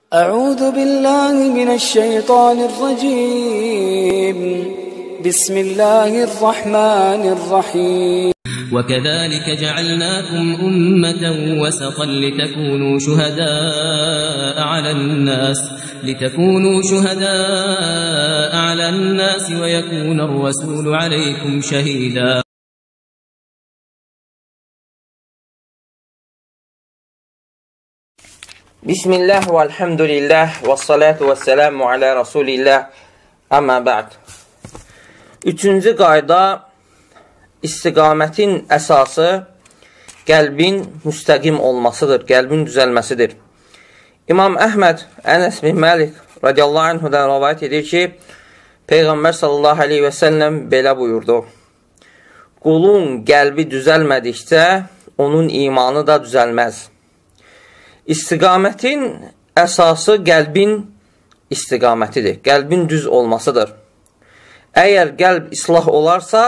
أعوذ بالله من الشيطان الرجيم بسم الله الرحمن الرحيم وكذلك جعلناكم أمة وسطا لتكونوا شهداء على الناس ويكون الرسول عليكم شهيدا. Bismillah və elhamdülillah və salatu və selamu alə rasulillah, əmmə bə'd. Üçüncü qayda, istiqamətin əsası qəlbin müstəqim olmasıdır, qəlbin düzəlməsidir. İmam Əhməd Ənəs bin Məlik radiyallahu anhudan rəvayət edir ki, Peyğəmbər sallallahu aleyhi və səlləm belə buyurdu: qulun qəlbi düzəlmədikcə onun imanı da düzəlməz. İstiqamətin əsası qəlbin istiqamətidir, qəlbin düz olmasıdır. Əgər qəlb islah olarsa,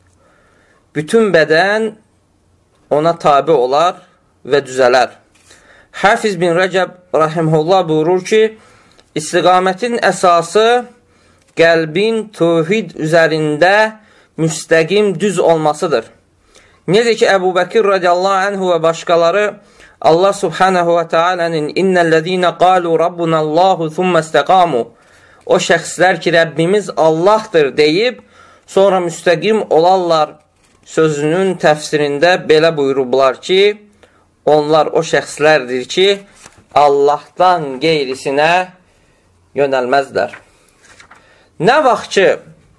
bütün bədən ona tabi olar və düzələr. Hafiz bin Rəcəb rahimehullah buyurur ki, istiqamətin əsası qəlbin tövhid üzərində müstəqim düz olmasıdır. Necə ki, Əbu Bəkir radiyallahu anhu və başqaları Allah subhanahu wa ta'alənin innəl-ləzīnə qalu rabbunallahu thumma istəqamu, o şəxslər ki, Rəbbimiz Allahdır deyib, sonra müstəqim olarlar sözünün təfsirində belə buyurublar ki, onlar o şəxslərdir ki, Allahdan qeyrisinə yönəlməzlər. Nə vaxt ki,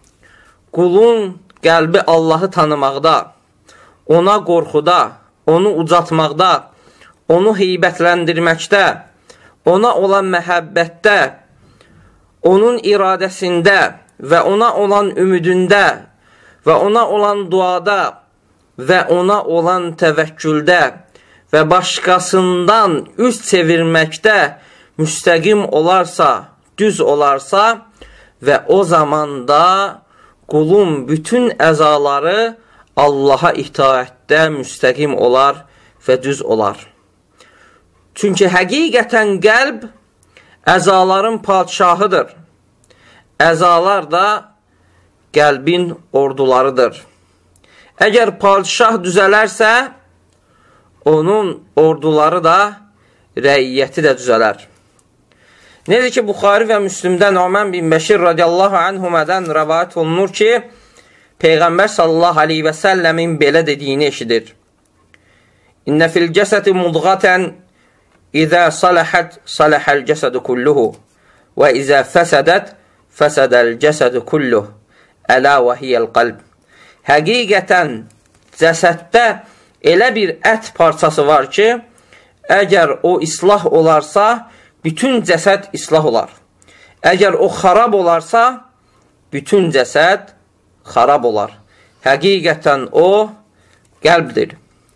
qulun qəlbi Allahı tanımaqda, ona qorxuda, onu ucatmaqda, onu heybətləndirməkdə, ona olan məhəbbətdə, onun iradəsində və ona olan ümidində və ona olan duada və ona olan təvəkküldə və başqasından üz çevirməkdə müstəqim olarsa, düz olarsa və o zamanda qulun bütün əzaları Allaha itaətdə müstəqim olar və düz olar. Çünki həqiqətən qəlb əzaların padişahıdır. Əzalar da qəlbin ordularıdır. Əgər padişah düzələrsə, onun orduları da, rəiyyəti də düzələr. Necə ki, Buxari və Müslimdə Numan bin Bəşir radiyallahu anhumədən rəvayət olunur ki, Peyğəmbər sallallahu aleyhi və səlləmin belə dediyini eşidir. İnnə fil cəsədi mudğatən İzə saləhət, saləhəl cəsədu kulluhu və izə fəsədət, fəsədəl cəsədu kulluh, ələ və hiyəl qalb. Həqiqətən cəsəddə elə bir ət parçası var ki, əgər o islah olarsa, bütün cəsəd islah olar. Əgər o xarab olarsa, bütün cəsəd xarab olar. Həqiqətən o qəlbdir.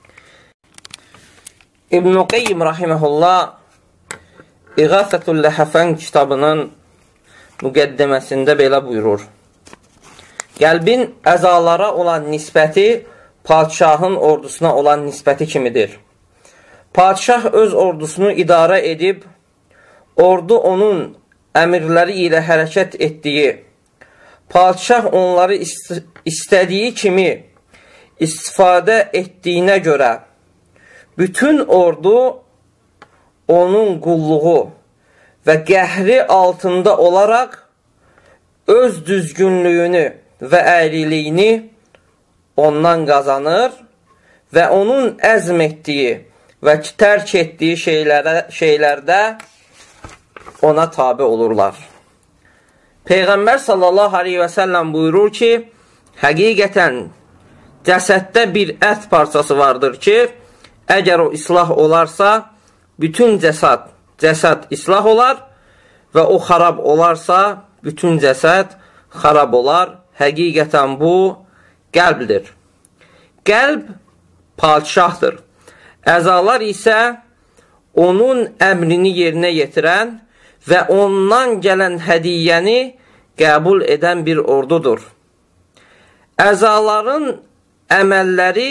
İbn-i Qeyyim rahiməhullah İğafətül Ləhəfən kitabının müqəddəməsində belə buyurur. Qəlbin əzalara olan nisbəti padişahın ordusuna olan nisbəti kimidir. Padişah öz ordusunu idarə edib, ordu onun əmirləri ilə hərəkət etdiyi, padişah onları istədiyi kimi istifadə etdiyinə görə bütün ordu onun qulluğu və qəhri altında olaraq öz düzgünlüyünü və əyriliğini ondan qazanır və onun əzm etdiyi və tərk etdiyi şeylərdə ona tabi olurlar. Peyğəmbər sallallahu aleyhi və səlləm buyurur ki, həqiqətən cəsəddə bir ət parçası vardır ki, əgər o islah olarsa, bütün cəsəd islah olar və o xarab olarsa, bütün cəsəd xarab olar. Həqiqətən bu qəlbdir. Qəlb padişahdır. Əzalar isə onun əmrini yerinə yetirən və ondan gələn hədiyyəni qəbul edən bir ordudur. Əzaların əməlləri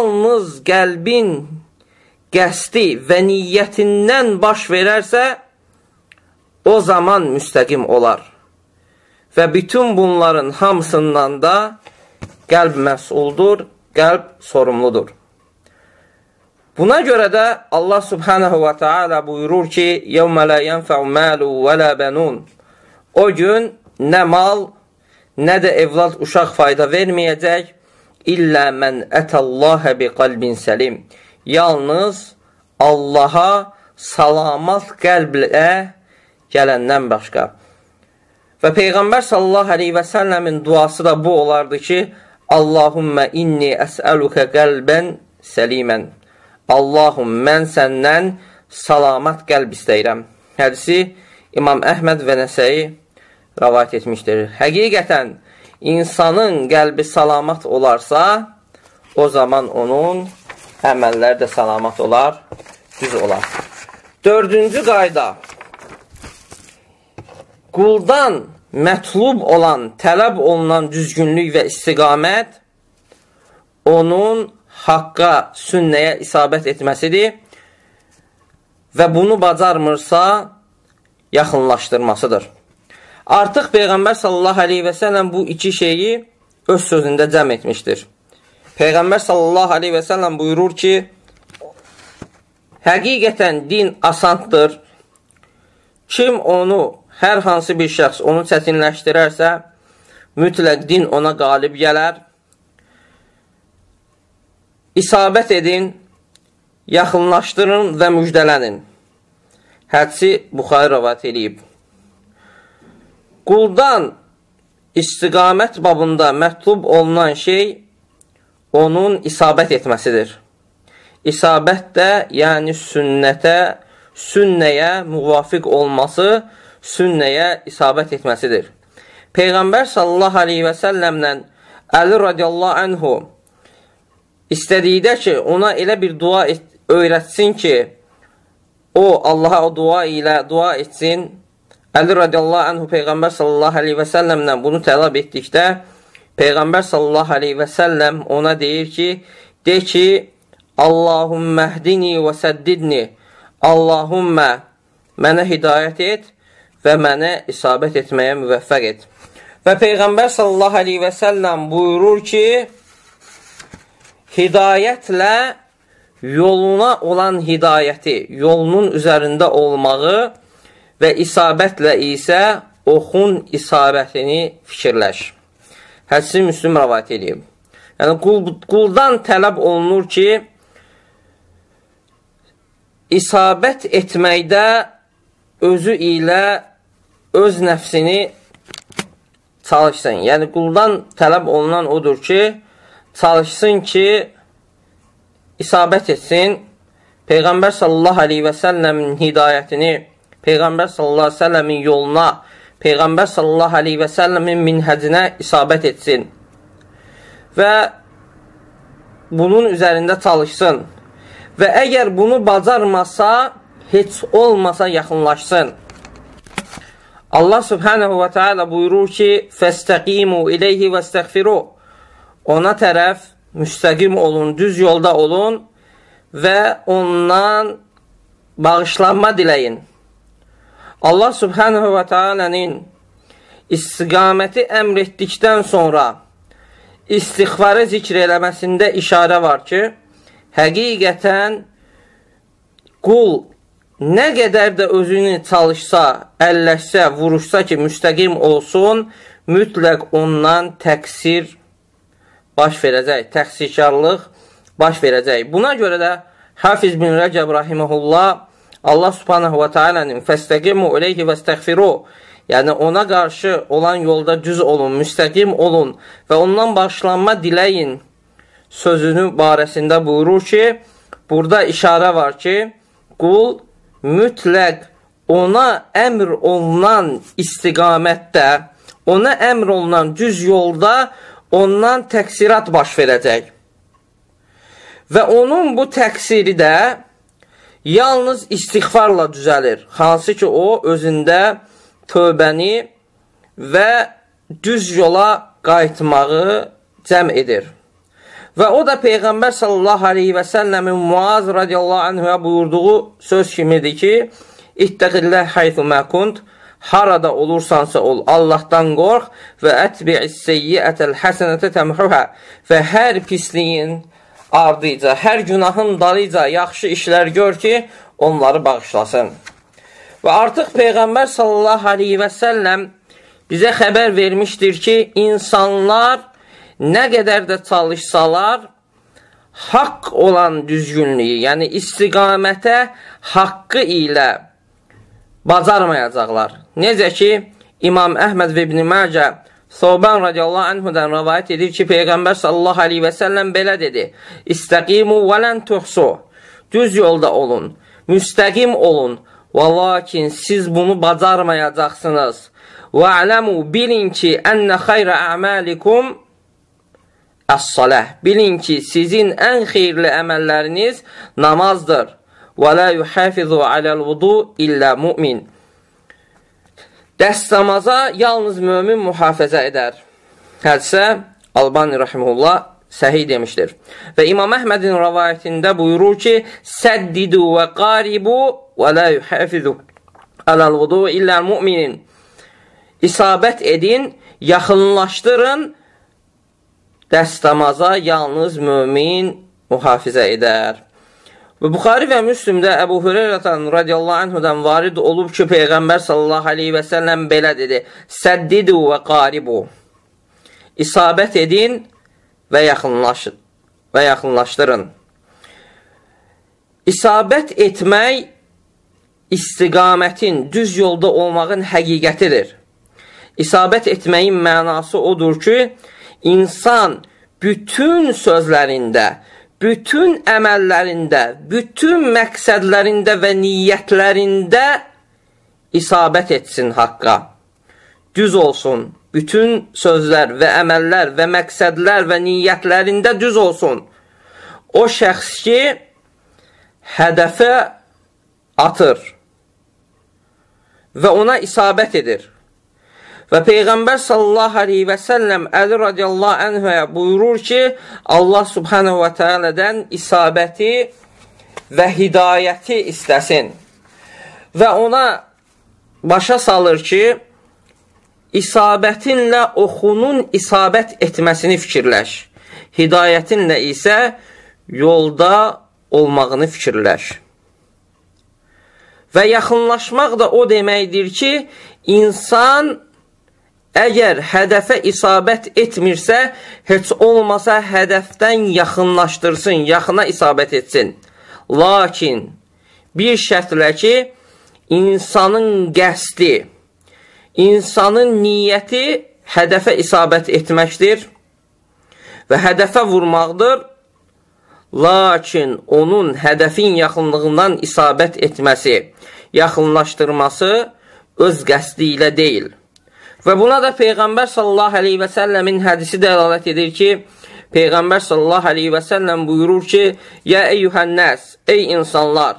yalnız qəlbin qəsdi və niyyətindən baş verərsə, o zaman müstəqim olar. Və bütün bunların hamısından da qəlb məsuldur, qəlb sorumludur. Buna görə də Allah subhanahu wa ta'ala buyurur ki, يَوْمَ لَا يَنْفَعُ مَالُ وَلَا بَنُونَ O gün nə mal, nə də evlad uşaq fayda verməyəcək. İllə mən ətəllahə bi qalbin səlim. Yalnız Allaha salamat qəlblə gələndən başqa. Və Peyğəmbər sallallahu aleyhi və səlləmin duası da bu olardı ki, Allahümmə inni əsəlukə qəlbən səlimən. Allahum, mən səndən salamat qəlb istəyirəm. Hədisi İmam Əhməd və Nəsəi rəvayət etmişdir. Həqiqətən, insanın qəlbi salamat olarsa, o zaman onun əməlləri də salamat olar, düz olar. Dördüncü qayda, quldan mətlub olan, tələb olunan düzgünlük və istiqamət onun haqqa, sünnəyə isabət etməsidir və bunu bacarmırsa, yaxınlaşdırmasıdır. Artıq Peyğəmbər sallallahu aleyhi və səlləm bu iki şeyi öz sözündə cəm etmişdir. Peyğəmbər sallallahu aleyhi və səlləm buyurur ki, həqiqətən din asandır. Kim onu, hər hansı bir şəxs onu çətinləşdirərsə, mütləq din ona qalib gələr. İsabət edin, yaxınlaşdırın və müjdələnin. Hədisi Buxari rəvayət edib. Quldan istiqamət babında mətlub olunan şey onun isabət etməsidir. İsabət də, yəni sünnəyə müvafiq olması, sünnəyə isabət etməsidir. Peyğəmbər sallallahu aleyhi və səlləmlə Əli radiyallahu anhu istədikdə ki, ona elə bir dua öyrətsin ki, o, Allaha o dua ilə dua etsin. Əli radiyallahu anhu Peyğəmbər sallallahu aleyhi və səlləmlə bunu tələb etdikdə, Peyğəmbər sallallahu aleyhi və səlləm ona deyir ki, de ki, Allahümmə hdini və səddidni, Allahümmə mənə hidayət et və mənə isabət etməyə müvəffəq et. Və Peyğəmbər sallallahu aleyhi və səlləm buyurur ki, hidayətlə yoluna olan hidayəti, yolunun üzərində olmağı və isabətlə isə oxun isabətini fikirləş. Hədisi Müslüm rəvayət edib. Yəni, quldan tələb olunur ki, isabət etməkdə özü ilə öz nəfsini çalışsın. Yəni, quldan tələb olunan odur ki, çalışsın ki, isabət etsin. Peyğəmbər sallallahu aleyhi və səlləmin hidayətini, Peyğəmbər sallallahu aleyhi və səlləmin yoluna, Peyğəmbər sallallahu aleyhi və səlləmin minhəcinə isabət etsin. Və bunun üzərində çalışsın. Və əgər bunu bacarmasa, heç olmasa yaxınlaşsın. Allah subhanahu və teala buyurur ki, فَاسْتَقِيمُوا إِلَيْهِ وَاسْتَغْفِرُوا Ona tərəf müstəqim olun, düz yolda olun və ondan bağışlanma diləyin. Allah subhanahu və teala'nın istiqaməti əmr etdikdən sonra istiğfarı zikr eləməsində işarə var ki, həqiqətən qul nə qədər də özünü çalışsa, əlləşsə, vuruşsa ki, müstəqim olsun, mütləq ondan təqsir baş verəcək, təqsirkarlıq baş verəcək. Buna görə də Hafiz bin Rəcəb rahiməhullah Allah subhanahu və teala'nın fəstəqimu ileyhi və istəğfiru yəni ona qarşı olan yolda düz olun, müstəqim olun və ondan bağışlanma diləyin sözünü barəsində buyurur ki, burada işarə var ki, qul mütləq ona əmr olunan istiqamətdə, ona əmr olunan düz yolda ondan təqsirat baş verəcək. Və onun bu təqsiri də yalnız istiğfarla düzəlir. Hansı ki, o özündə tövbəni və düz yola qayıtmağı cəm edir. Və o da Peyğəmbər sallallahu aleyhi və səlləmin Muaz radiyallahu anhuya buyurduğu söz kimidir ki, İttəqilləh haythu mə kunt. Harada olursansa ol, Allahdan qorx və ətbi'is seyyiətəl həsənətə təmhuhə və hər pisliyin ardıca, hər günahın dalıca yaxşı işlər gör ki, onları bağışlasın. Və artıq Peyğəmbər sallallahu aleyhi və səlləm bizə xəbər vermişdir ki, insanlar nə qədər də çalışsalar, haqq olan düzgünlüyü, yəni istiqamətə haqqı ilə bacarmayacaqlar. Necə ki, İmam Əhməd və İbn-i Məcə Soban radiyallahu anhudan rəvayət edir ki, Peyğəmbər sallallahu aleyhi və səlləm belə dedi: İstəqimu və lən tuhsu. Düz yolda olun, müstəqim olun. Və lakin siz bunu bacarmayacaqsınız. Və aləmu, bilin ki, ənə xayrə əməlikum əs-saləh. Bilin ki, sizin ən xeyirli əməlləriniz namazdır. Və la yuhafizu aləl vudu illə mümin. Dəstəmaza yalnız mömin mühafizə edər. Hədisə Albani rahimehullah səhih demişdir. Və İmam Əhmədin rəvayətində buyurur ki, səddidu və qaribu və la yuhafizu aləl vudu illə müminin. İsabət edin, yaxınlaşdırın, dəstəmaza yalnız mömin mühafizə edər. Və Buxari və Müslimdə Əbu Hüreyrədən radiyallahu anhudan varid olub ki, Peyğəmbər sallallahu aleyhi və səlləm belə dedi: Səddidu və qaribu. İsabət edin və yaxınlaşdırın. İsabət etmək istiqamətin, düz yolda olmağın həqiqətidir. İsabət etməyin mənası odur ki, insan bütün sözlərində, bütün əməllərində, bütün məqsədlərində və niyyətlərində isabət etsin haqqa. Düz olsun. Bütün sözlər və əməllər və məqsədlər və niyyətlərində düz olsun. O şəxs ki, hədəfə atır və ona isabət edir. Və Peyğəmbər sallallahu aleyhi və səlləm Əli radiyallahu anhaya buyurur ki, Allah subhanahu və teala'dən isabəti və hidayəti istəsin. Və ona başa salır ki, isabətinlə oxunun isabət etməsini fikirləş. Hidayətinlə isə yolda olmağını fikirləş. Və yaxınlaşmaq da o deməkdir ki, insan əgər hədəfə isabət etmirsə, heç olmasa hədəfdən yaxınlaşdırsın, yaxına isabət etsin. Lakin bir şərtlə ki, insanın qəsdi, insanın niyyəti hədəfə isabət etməkdir və hədəfə vurmaqdır. Lakin onun hədəfin yaxınlığından isabət etməsi, yaxınlaşdırması öz qəsdi ilə deyil. Və buna da Peyğəmbər sallallahu aleyhi və səlləmin hədisi dəlalət edir ki, Peyğəmbər sallallahu aleyhi və səlləm buyurur ki, Yə eyyuhənnəs, ey insanlar,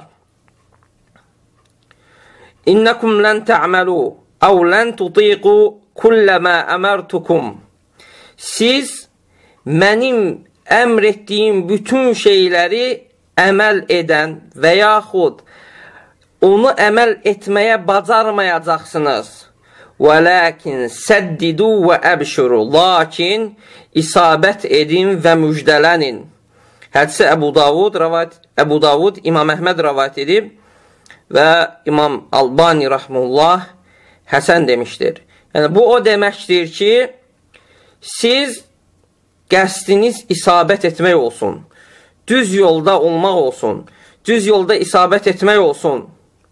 İnnəkum lən tə'məlu, əv lən tutiqu kulləmə əmərtukum. Siz mənim əmr etdiyim bütün şeyləri əməl edən və yaxud onu əməl etməyə bacarmayacaqsınız. وَلَكِنْ سَدِّدُوا وَأَبْشُرُوا. Lakin isabət edin və müjdələnin. Hədisi Əbu Davud, İmam Əhməd rəvayət edib və İmam Albani rahimehullah həsən demişdir. Yəni, bu o deməkdir ki, siz qəsdiniz isabət etmək olsun, düz yolda olmaq olsun, düz yolda isabət etmək olsun.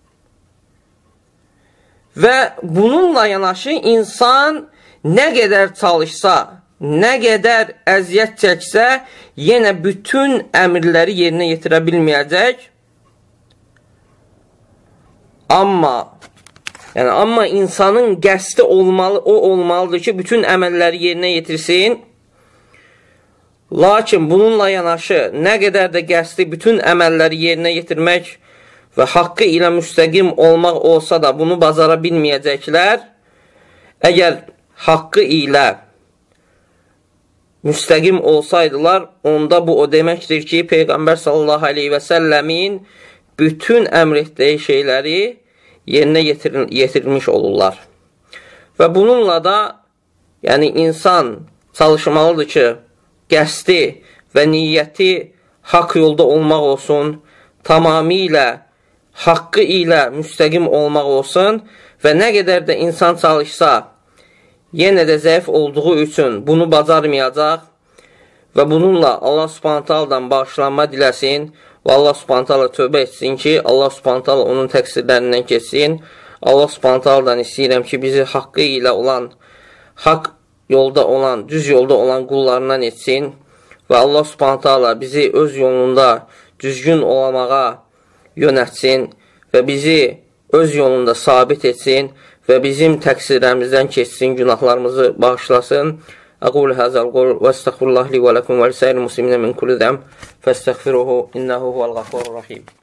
Və bununla yanaşı insan nə qədər çalışsa, nə qədər əziyyət çəksə, yenə bütün əmrləri yerinə yetirə bilməyəcək. Amma insanın qəsdi olmalıdır ki, bütün əməlləri yerinə yetirsin. Lakin bununla yanaşı nə qədər də qəsdi bütün əməlləri yerinə yetirmək və haqqı ilə müstəqim olmaq olsa da bunu bacara bilməyəcəklər. Əgər haqqı ilə müstəqim olsaydılar, onda bu o deməkdir ki, Peyğəmbər sallallahu aleyhi və səlləmin bütün əmr etdiyi şeyləri yerinə yetirilmiş olurlar. Və bununla da yəni insan çalışmalıdır ki, qəsdi və niyyəti haqq yolda olmaq olsun, tamamilə haqqı ilə müstəqim olmaq olsun və nə qədər də insan çalışsa, yenə də zəif olduğu üçün bunu bacarmayacaq və bununla Allah Subhanahu taala'dan bağışlanma diləsin və Allah Subhanahu taala tövbə etsin ki, Allah Subhanahu taala onun təqsirlərindən keçsin. Allah Subhanahu taala'dan istəyirəm ki, bizi haqqı ilə olan, haqq yolda olan, düz yolda olan qullarından etsin və Allah Subhanahu taala bizi öz yolunda düzgün olamağa yönətsin və bizi öz yolunda sabit etsin və bizim təqsirlərimizdən keçsin, günahlarımızı bağışlasın. أقول هذا القول واستغفر الله لي ولكم ولسائر المسلمين من كل ذنب فاستغفروه إنه هو الغفور الرحيم